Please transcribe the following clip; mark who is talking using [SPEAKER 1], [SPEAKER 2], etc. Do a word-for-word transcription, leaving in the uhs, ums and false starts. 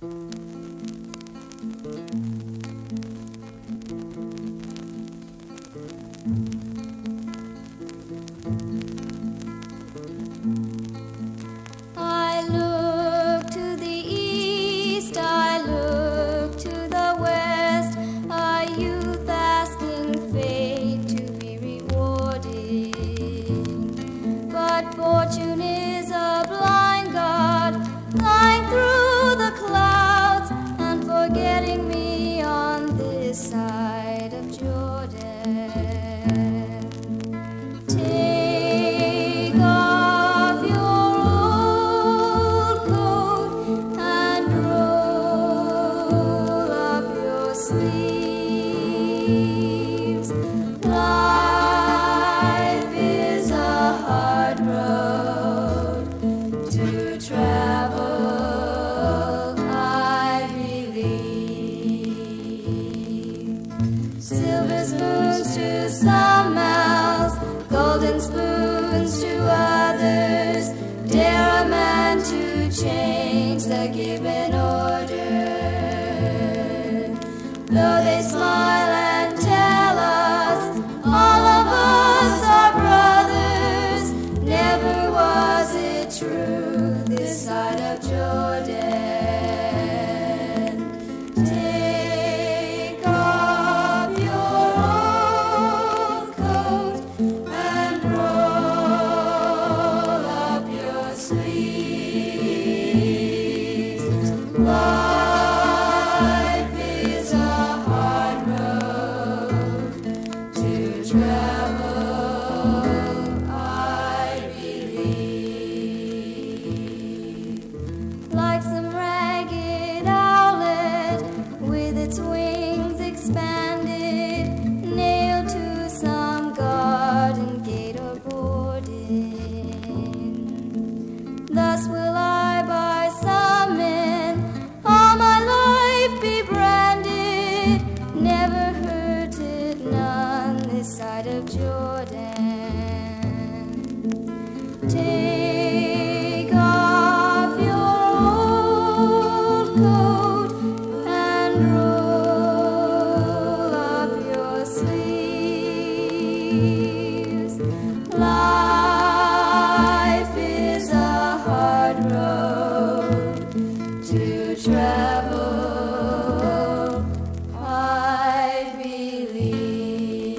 [SPEAKER 1] I look to the east, I look to the west, a youth asking fate to be rewarded. But fortune is a blind god, flying through the clouds and forgetting me on this side of Jordan. Take off your old coat and roll up your sleeves. Life is a hard road to travel, I believe. Silver spoons to some mouths, golden spoons to others. Dare a man to change the given order. Though they smile and tell us all of us are brothers, never was it true this side of Jordan. Take off your old coat and roll up your sleeves. Life is a hard road to travel, I believe. Like some ragged owlet with its wings expanded, nailed to some garden gate or boarding. Thus will I by some men all my life be branded, never hurted none this side of Jordan. Take off your old coat and roll up your sleeves. Life is a hard road to travel, I believe.